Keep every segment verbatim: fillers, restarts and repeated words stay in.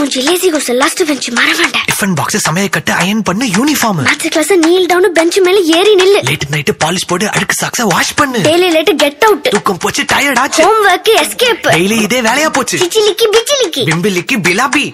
மூஞ்சி lazy goes last bench மறவாண்ட tiffin box சமைய கட்டு அயன் பண்ணு uniform maths class kneel down bench மேல ஏறி நில்லு லேட் நைட் பாலிஷ் போடு அழுக்கு சாக்ஸ வாஷ் பண்ணு டெய்லி லேட் கெட் அவுட் தூக்கம் போச்சு டயர்ட் ஆச்சு ஹோம் வர்க் எஸ்கேப் டெய்லி இதே வேலையா போச்சு சிச்சிலிக்கி பிச்சிலிக்கி பிம்பிலிக்கி பிலாபி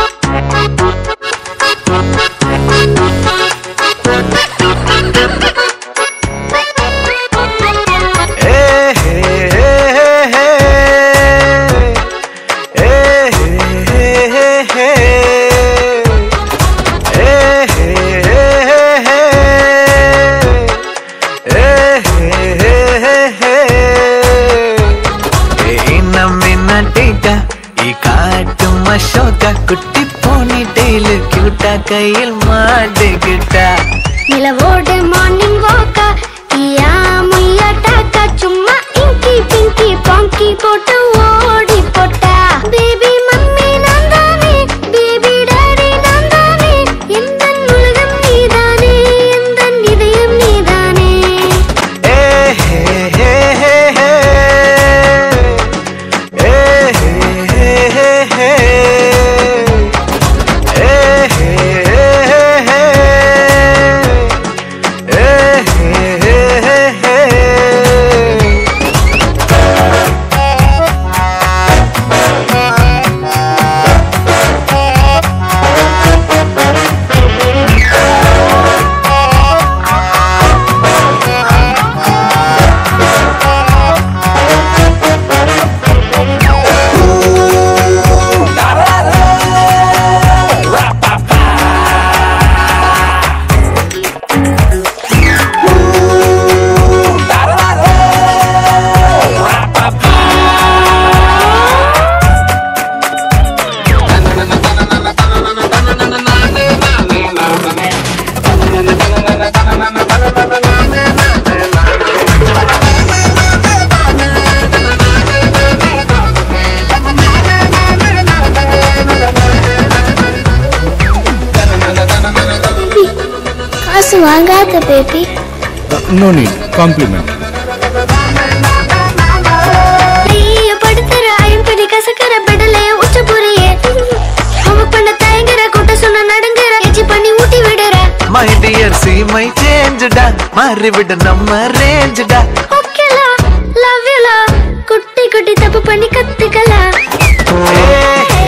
குட்டி போனி டெய்லு கியூட்டா கையில் மாட்டிக்கிட்டா நிலவோடு மார்னிங் வாக்கா ஈயா முய்யா டாக்கா சும்மா இங்கி பிங்கி பாங்கி போட்டு ஓடி போட்டா பேபி மம்மி நான் தானே பேபி டாடி நான் தானே எந்த உலகம் நீதானே எந்த இதயம் நீதானே ஏ ஹே ஹே ஹே ஹே ஏ ஹே ஹே ஹே வாங்காத பேபி நோ நீட் காம்ப்ளிமெண்ட் நீயே படுத்துற ஐம்படி கசக்கற பெடலே உச்ச புரியே ஹோம் பண்ண தயங்கற கூட்ட சொன்ன நடங்கற எச்சி பண்ணி ஊட்டி விடுற my dear see my change டா மாறி விடு நம்ம ரேஞ்ச் டா ஓகேலா லவ் யூ லா குட்டி குட்டி தப்பு பண்ணி கத்துக்கலாம்